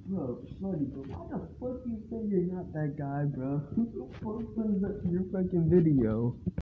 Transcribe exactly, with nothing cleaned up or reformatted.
Bro, buddy, bro, why the fuck you say you're not that guy, bro? Who the fuck put that in your fucking video?